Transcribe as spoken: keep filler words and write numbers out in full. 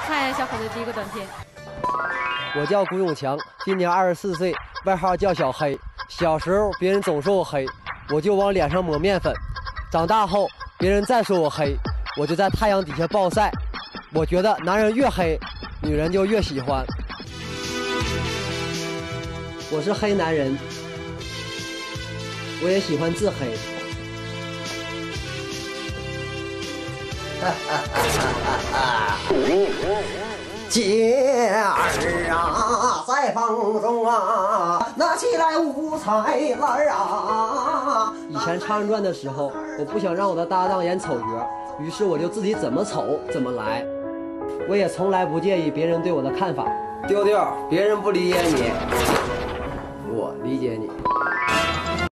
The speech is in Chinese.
看小可的第一个短片。 我叫古永强，今年二十四岁，外号叫小黑。小时候别人总说我黑，我就往脸上抹面粉。长大后别人再说我黑，我就在太阳底下暴晒。我觉得男人越黑，女人就越喜欢。我是黑男人，我也喜欢自黑。哈哈哈哈哈！姐儿啊，在风中啊，拿起来五彩篮啊。以前唱人转的时候，我不想让我的搭档演丑角，于是我就自己怎么丑怎么来。我也从来不介意别人对我的看法。丢丢，别人不理解你，我理解你。